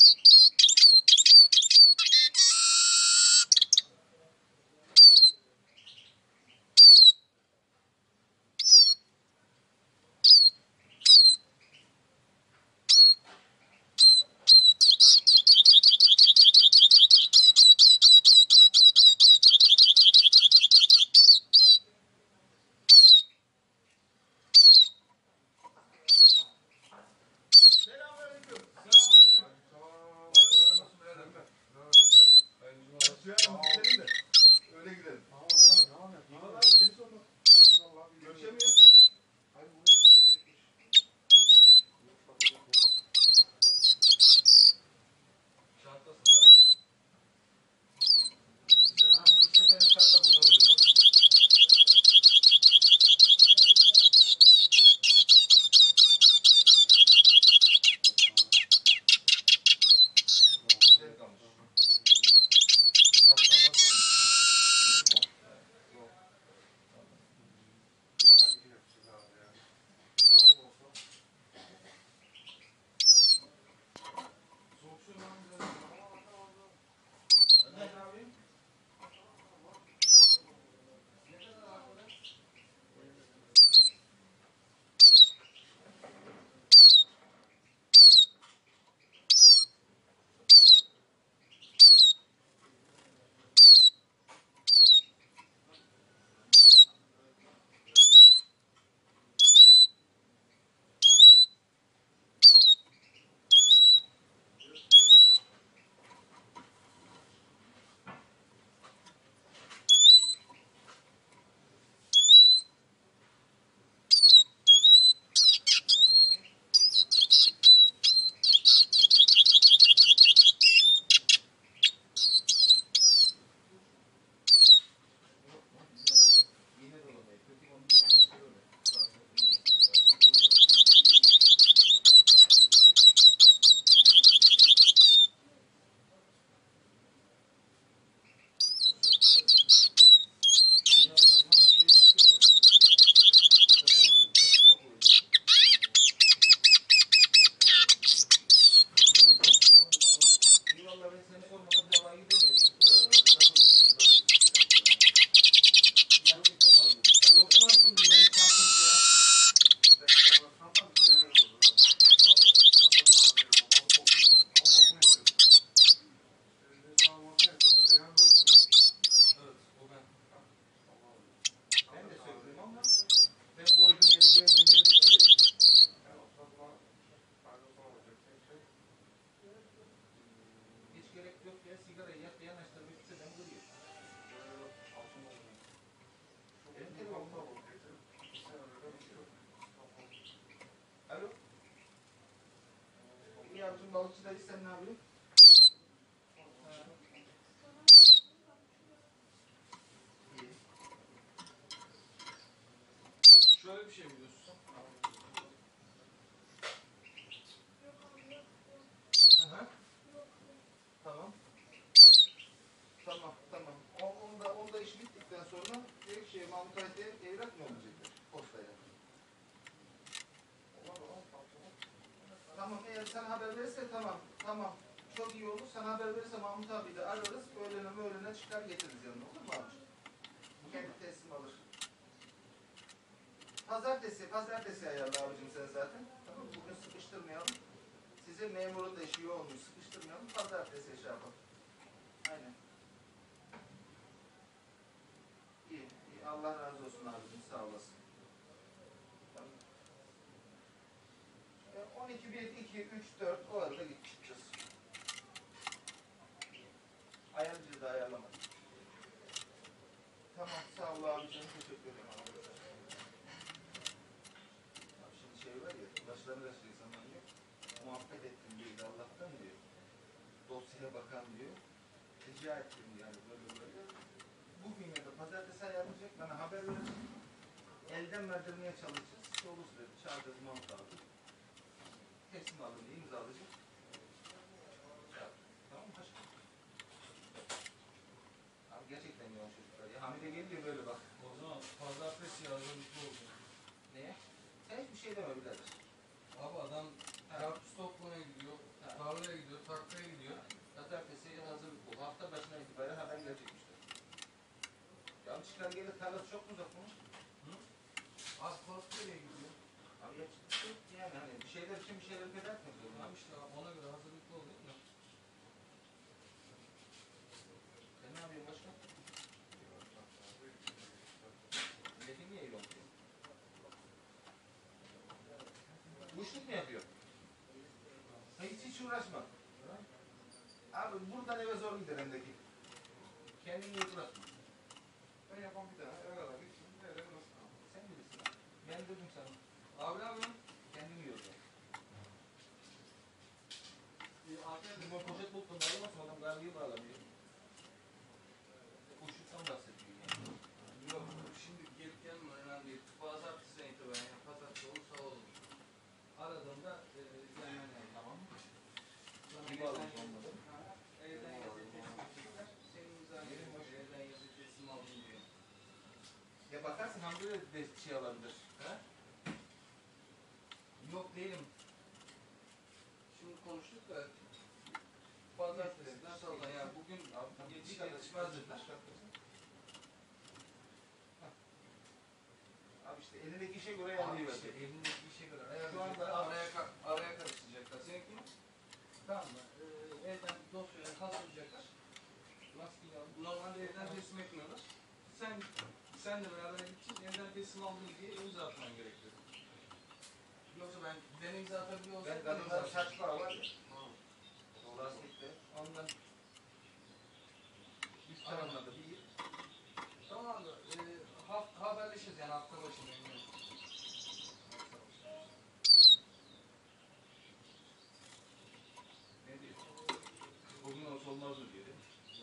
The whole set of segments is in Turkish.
Balıkçıdayız, sen ne yapıyorsun? Şöyle bir şey biliyorsun. Aha. Tamam. Tamam. Onda iş bittikten sonra direkt Mahmut Ayet'e evrak mı olacaktır? Postayla. Tamam, eğer sen haber verirse tamam. Çok iyi olur. Sen haber verirse Mahmut abi de ararız. Öğlene çıkar getiririz yanına. Olur mu abi? Kendi teslim alır. Pazartesi ayarla abicim sen zaten. Tamam, bugün sıkıştırmayalım. Sizin memurun da işi yoğunmuş. Sıkıştırmayalım. Pazartesi şey yapalım. Aynen. İyi. Allah razı olsun abicim. Sağ olasın. Tamam. 12, 1, 2, 3, 4 o arada gideceğiz. Ayarcıyı da ayarlamadık. Tamam. Sağ ol abicim. Teşekkür ederim. Şimdi şey var ya, başlarına da şey zaman yok. Muhabbet ettim diyor, Allah'tan diyor. Dosyaya bakan diyor. Rica ettim yani böyle. Bugün ya da pazartesi ayarlayacak, bana haber verecek. Elden verdirmeye çalışacağız. Yolu süreci çağıracağız Mahmut abi. Teslim alın diye imzalayacak. Tamam mı? Abi gerçekten yoğun çocuklar ya. Hamile geliyor böyle bak. O zaman pazartesi yazılmışlı oldu. Neye? Sen hiçbir şey deme birader. Abi adam karpuz toplamaya gidiyor, tarlaya gidiyor, takkaya çıkar gelir tarlası çok mu uzak bunun? Asfalt nereye gidiyor? Abi ya çıktı yani hani bir şeyler için bir şeyler feda etmek zorunda. Tamam işte ona göre hazırlıklı ol değil mi? Sen ne yapıyorsun başka? Milletin niye öyle oluyor? Kuşluk mu yapıyor? Hiç uğraşma. Abi buradan eve zor gider endeki. Kendini uğraşma. Ben yapan bir tane eve kadar gitsin. Nereye nasıl? Sen bilirsin. Ben dedim sana. Abi ne yapıyorsun? Kendini yorma. Afiyet Şimdi ben poşet buldum. Alamazsın adam gargıyı bağlamıyor. Kuşluktan bahsediyor yani. Yok şimdi gelip gelme önemli değil. Pazartesi'ne itibaren yani pazartesi olur sağ olun. Aradığımda gelmen lazım. Tamam mı? Sonra Bir evden bağlantı yazı- olmadı. Ha, evden yazı teslim edecekler. Senin imzanı verecekler. Evden yazı teslim aldın diyor. Ya bakarsın Hamdi de şey alabilir. He? Yok değilim. Şimdi konuştuk da pazartesinden salıdan yani bugün yetişmez dediler. Abi işte elindeki işe göre Abi ayarlayıver. işte elindeki işe göre Şu anda araya karıştıracaklar. Seninki mi? Tamam mı? Evden dosyayı hazırlayacaklar. Maskeyi alıp normalde evden teslim etmiyorlar. Sen de beraber gideceksin. Evden teslim aldın diye imza atman gerekiyor. Yoksa ben imza atabiliyor olsam Ben kadınlar saç bağı var ya. Lastikte. Ondan üst tarafında da bir Tamam da haberleşiriz yani hafta başında. ne diyor? Bugün olsa olmaz mı diyor.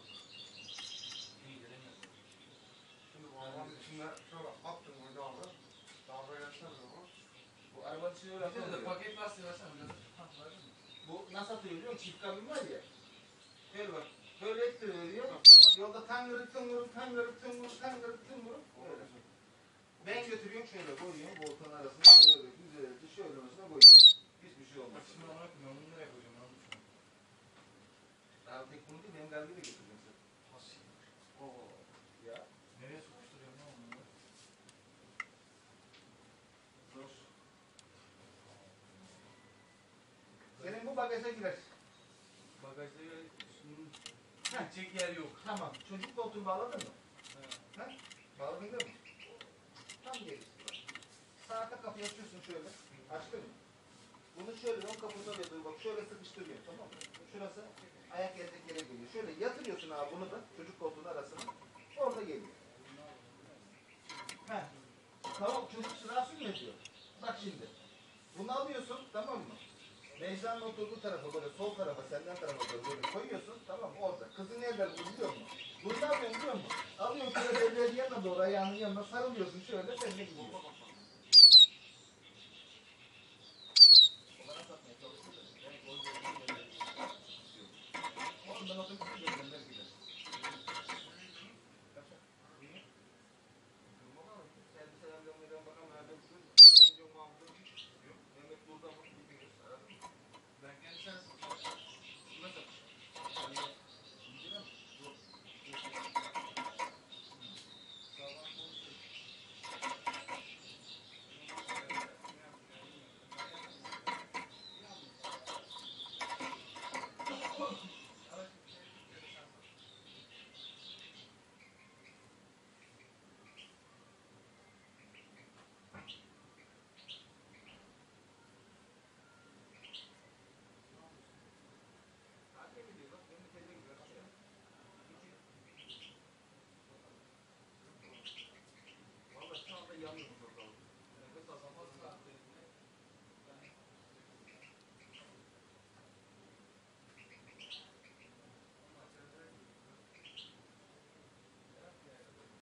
İyi gelemiyorum. Şimdi bu arabanın içinde şöyle attım burada abi. Daha böyle yapsana ama. Bu arabanın içine öyle Bir de atılmıyor. paket lastiği versene biraz. Ha, verdin mi? Bu nasıl atıyor biliyor musun? Çift kabin var ya. Şöyle bak. Böyle ettiriyor. Yolda tangırı tıngırı tangırı tıngırı tangırı tıngırı. Öyle. Ben götürüyorum şöyle koyuyorum. Volkanın arasına şöyle güzelce şöyle arasına koyuyorum. Hiçbir şey olmaz. Bak şimdi ona koyuyorum. Onu nereye koyacağım? Ben onu düşünüyorum. Daha tek bunu değil benim gargıyı da götüreceğim sen. Nasıl? Oo. Ya. Nereye sokuşturuyorum lan onu? Dur. Senin bu bagaja girer. Bagajda gidecek yer yok. Tamam. Çocuk koltuğunu bağladın mı? Ha. Ha? Bağladın değil mi? Tam gerisi bak. Saatte kapıyı açıyorsun şöyle. Açtın mı? Bunu şöyle ön kapında dur bak. Şöyle sıkıştırıyorsun tamam mı? Şurası ayak gelecek yere geliyor. Şöyle yatırıyorsun abi bunu da çocuk koltuğunun arasına. Orada geliyor. Heh. Tamam çocuk rahatsız mı ediyor? Bak şimdi. Bunu alıyorsun tamam mı? Necla'nın oturduğu tarafa böyle sol tarafa senden tarafa doğru böyle koyuyorsun tamam mı? Orada. Kızı nerede biliyor musun? Bunu ne yapıyorsun biliyor musun? Alıyorsun şöyle devrenin yanına doğru ayağının yanına sarılıyorsun şöyle seninle gidiyor. Onlara satmaya çalışıyorlar. Ben o yüzden oğlum ben otobüsü görüyorum.